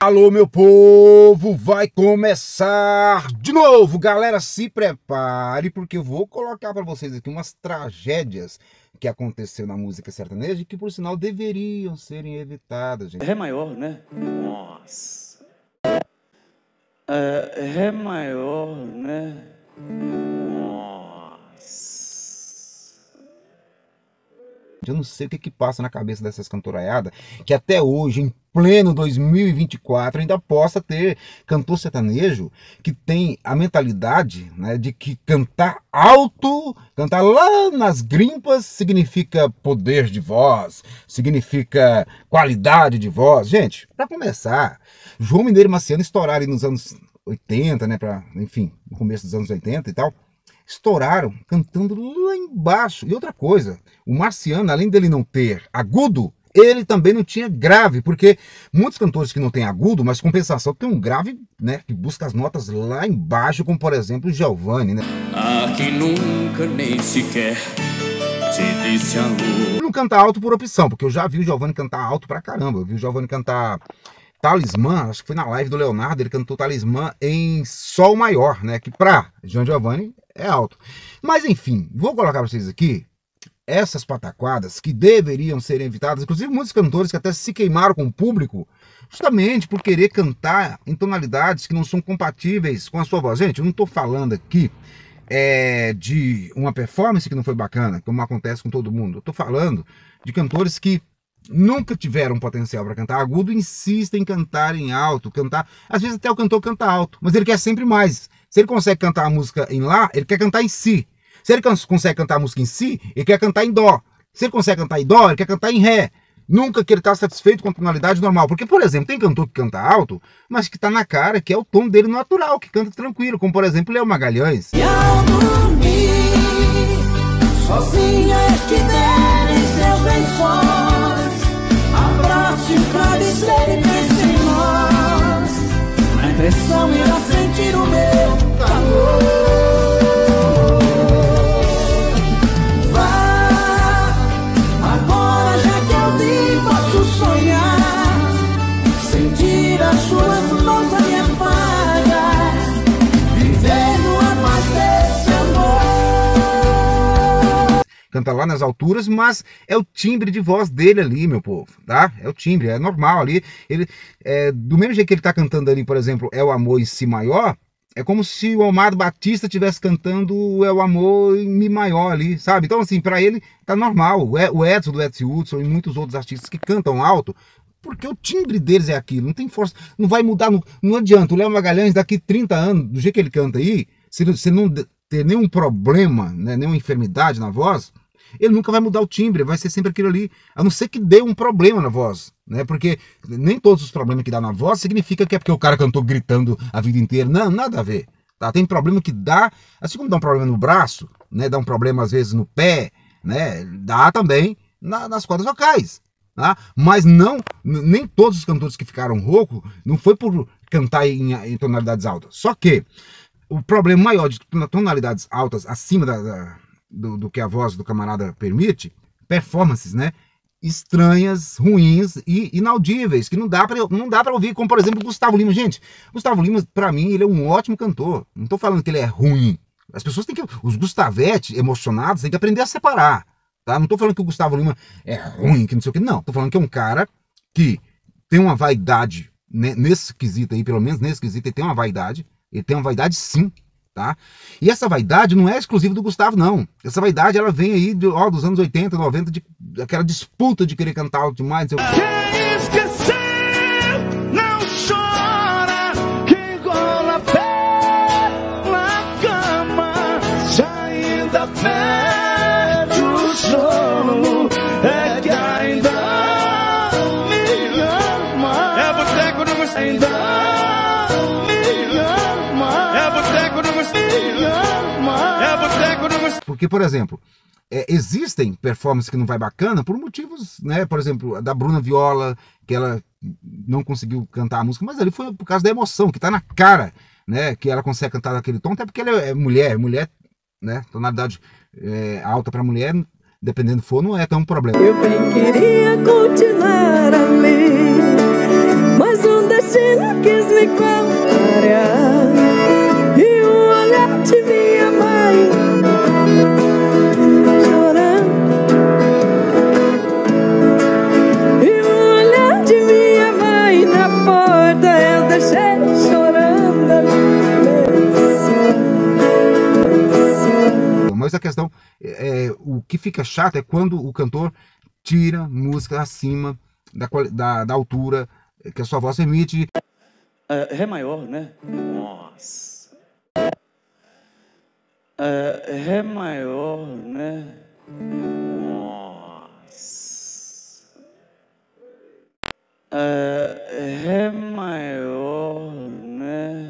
Alô, meu povo, vai começar de novo, galera, se prepare, porque eu vou colocar para vocês aqui umas tragédias que aconteceu na música sertaneja e que, por sinal, deveriam serem evitadas, gente. Ré maior, né? Nossa. Ré maior, né? Nossa. Eu não sei o que passa na cabeça dessas cantoraiadas, que até hoje, em pleno 2024, ainda possa ter cantor sertanejo que tem a mentalidade, né, de que cantar alto, cantar lá nas grimpas, significa poder de voz, significa qualidade de voz. Gente, para começar, João Mineiro e Marciano estouraram nos anos 80, né, enfim, no começo dos anos 80 e tal. Estouraram cantando lá embaixo. E outra coisa, o Marciano, além dele não ter agudo, ele também não tinha grave, porque muitos cantores que não têm agudo, mas compensação tem um grave, né, que busca as notas lá embaixo, como por exemplo o Giovanni, né? Aqui nunca nem sequer te disse a luz. Ele não canta alto por opção, porque eu já vi o Giovanni cantar alto pra caramba. Eu vi o Giovanni cantar Talismã, acho que foi na live do Leonardo, ele cantou Talismã em Sol maior, né, que pra João Giovanni é alto. Mas enfim, vou colocar para vocês aqui essas pataquadas que deveriam ser evitadas, inclusive muitos cantores que até se queimaram com o público, justamente por querer cantar em tonalidades que não são compatíveis com a sua voz. Gente, eu não estou falando aqui de uma performance que não foi bacana, como acontece com todo mundo. Eu estou falando de cantores que nunca tiveram potencial para cantar agudo, insistem em cantar em alto, cantar. Às vezes até o cantor canta alto, mas ele quer sempre mais. Se ele consegue cantar a música em Lá, ele quer cantar em Si. Se ele consegue cantar a música em Si, ele quer cantar em Dó. Se ele consegue cantar em Dó, ele quer cantar em Ré. Nunca que ele está satisfeito com a tonalidade normal. Porque, por exemplo, tem cantor que canta alto, mas que está na cara, que é o tom dele natural, que canta tranquilo, como por exemplo Léo Magalhães. E ao dormir, sozinha estiver em seus lençóis, abrace o travesseiro e pense em nós. Na impressão irá sentir o meu calor. Vá, agora já que eu vi, posso sonhar, sentir as suas mãos a me afagar, vivendo a paz desse amor. Canta lá nas alturas, mas é o timbre de voz dele ali, meu povo, tá? É o timbre, é normal ali. Ele, do mesmo jeito que ele tá cantando ali, por exemplo, É o Amor em Si maior, é como se o Amado Batista estivesse cantando É o Amor em Mi maior ali, sabe? Então, assim, pra ele tá normal. O Edson do Edson Hudson e muitos outros artistas que cantam alto, porque o timbre deles é aquilo, não tem força, não vai mudar, não adianta. O Léo Magalhães, daqui 30 anos, do jeito que ele canta aí, se não ter nenhum problema, né, nenhuma enfermidade na voz, ele nunca vai mudar o timbre, vai ser sempre aquilo ali, a não ser que dê um problema na voz, né? Porque nem todos os problemas que dá na voz significa que é porque o cara cantou gritando a vida inteira. Não, nada a ver, tá? Tem problema que dá, assim como dá um problema no braço, né? Dá um problema às vezes no pé, né? Dá também nas cordas vocais, tá? Mas não, nem todos os cantores que ficaram roucos, não foi por cantar em tonalidades altas. Só que o problema maior de tonalidades altas acima do que a voz do camarada permite, performances, né, estranhas, ruins e inaudíveis, que não dá para ouvir, como por exemplo o Gustavo Lima. Gente, Gustavo Lima, para mim, ele é um ótimo cantor. Não tô falando que ele é ruim. As pessoas têm que, os Gustavete emocionados têm que aprender a separar, tá? Não tô falando que o Gustavo Lima é ruim, que não sei o que, não. Tô falando que é um cara que tem uma vaidade, né, nesse quesito aí, pelo menos nesse quesito, ele tem uma vaidade sim. Tá? E essa vaidade não é exclusiva do Gustavo, não. Essa vaidade, ela vem aí dos anos 80, 90, aquela disputa de querer cantar alto demais. Quem esqueceu, não chora, que rola pela cama, se ainda perde o sono, é que ainda me ama. É boteco no meu ainda me ama. É boteco no meu é boteco no meu. Porque, por exemplo, existem performances que não vai bacana por motivos, né? Por exemplo, a da Bruna Viola, que ela não conseguiu cantar a música, mas ali foi por causa da emoção, que tá na cara, né? Que ela consegue cantar naquele tom, até porque ela é mulher, né? Tonalidade alta para mulher, dependendo do for, não é tão um problema. Eu bem queria continuar ali, mas o destino clarear e o olhar de minha mãe chorando, e o olhar de minha mãe na porta eu deixei chorando a Mas a questão, o que fica chato é quando o cantor tira música acima da altura que a sua voz emite. Ré maior, né? Nossa. Ré maior, né? Nossa. Ré maior, né?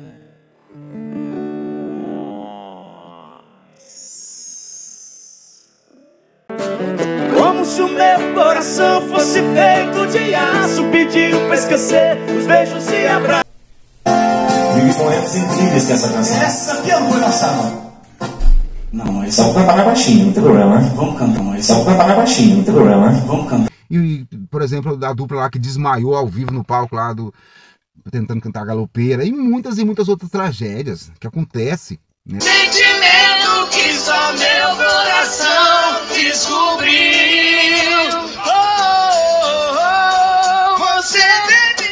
Como se o meu coração fosse feito de aço, pediu pra esquecer os beijos e abraços. Vivi momentos incríveis com essa canção. Essa aqui eu não vou lançar, não. Não, mas vamos cantar mais baixinho, não tem problema, né? Vamos cantar mais. Vamos cantar mais baixinho, não tem problema, né? Vamos cantar. E, por exemplo, da dupla lá que desmaiou ao vivo no palco lá tentando cantar Galopeira, e muitas outras tragédias que acontecem, né? sentimento que só meu coração descobriu. Você deve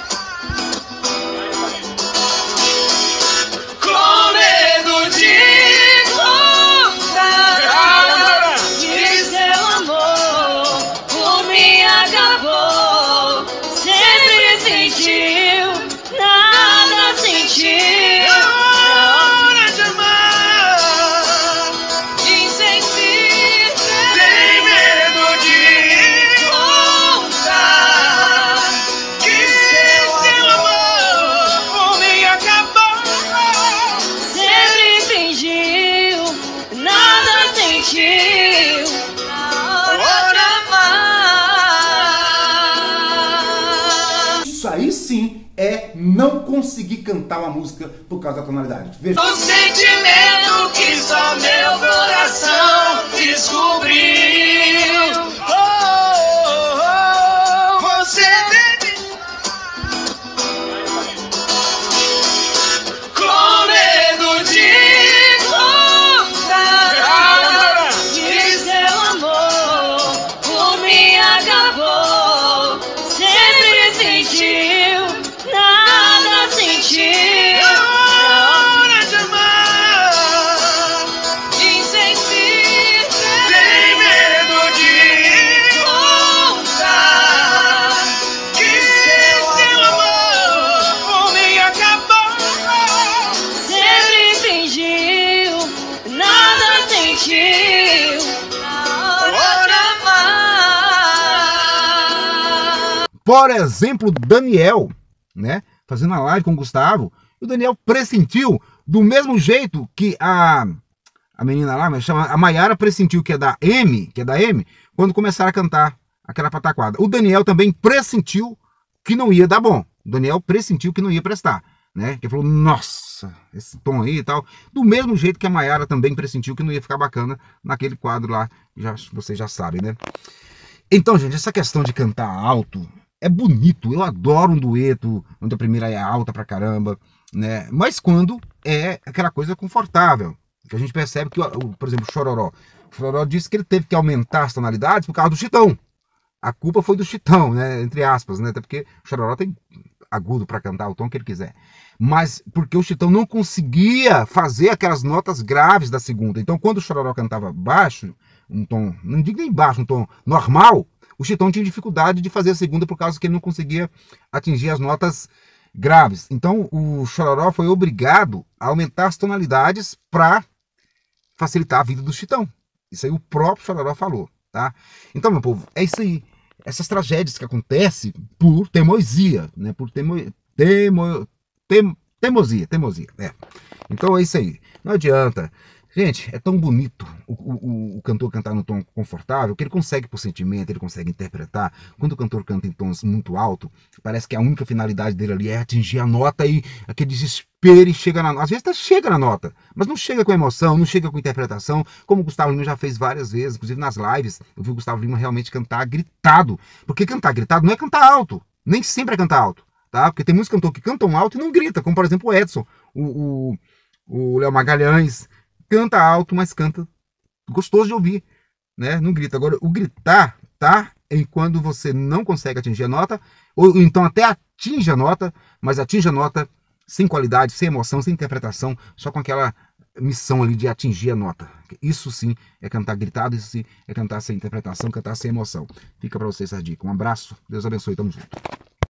com medo de contar que seu amor por mim acabou. Sempre sentiu, nada sentiu. Isso aí sim é não conseguir cantar uma música por causa da tonalidade. Veja. O sentimento que só meu coração descobriu. Você deve com medo de contar que seu amor por mim acabou. Sempre sentiu, nada sentiu. Por exemplo, Daniel, né, fazendo a live com o Gustavo, o Daniel pressentiu do mesmo jeito que a menina lá, mas chama a Maiara, pressentiu que é da M, quando começaram a cantar aquela pataquada. O Daniel também pressentiu que não ia dar bom. O Daniel pressentiu que não ia prestar, né? Que falou, nossa, esse tom aí e tal. Do mesmo jeito que a Maiara também pressentiu que não ia ficar bacana naquele quadro lá, vocês já sabem, né? Então, gente, essa questão de cantar alto é bonito. Eu adoro um dueto onde a primeira é alta pra caramba, né? Mas quando é aquela coisa confortável, que a gente percebe que, por exemplo, o Chororó disse que ele teve que aumentar as tonalidades por causa do Chitão. A culpa foi do Chitão, né? Entre aspas, né? Até porque o Chororó tem agudo para cantar o tom que ele quiser. Mas porque o Chitão não conseguia fazer aquelas notas graves da segunda. Então, quando o Chororó cantava baixo, um tom, não digo nem baixo, um tom normal, o Chitão tinha dificuldade de fazer a segunda por causa que ele não conseguia atingir as notas graves. Então, o Chororó foi obrigado a aumentar as tonalidades para facilitar a vida do Chitão. Isso aí o próprio Chororó falou, tá? Então, meu povo, é isso aí. Essas tragédias que acontecem por teimosia, né? Por teimosia, né? Então é isso aí. Não adianta. Gente, é tão bonito o cantor cantar num tom confortável que ele consegue por sentimento, ele consegue interpretar. Quando o cantor canta em tons muito altos, parece que a única finalidade dele ali é atingir a nota e aquele desespero e chega na nota. Às vezes até chega na nota, mas não chega com emoção, não chega com interpretação, como o Gustavo Lima já fez várias vezes, inclusive nas lives, eu vi o Gustavo Lima realmente cantar gritado. Porque cantar gritado não é cantar alto, nem sempre é cantar alto. tá? Porque tem muitos cantores que cantam alto e não grita, como por exemplo o Edson, o Léo Magalhães, canta alto, mas canta gostoso de ouvir, né? Não grita. Agora, o gritar, tá? É quando você não consegue atingir a nota, ou então até atinge a nota, mas atinge a nota sem qualidade, sem emoção, sem interpretação, só com aquela missão ali de atingir a nota. Isso sim é cantar gritado, isso sim é cantar sem interpretação, cantar sem emoção. Fica para vocês essa dica. Um abraço, Deus abençoe, tamo junto.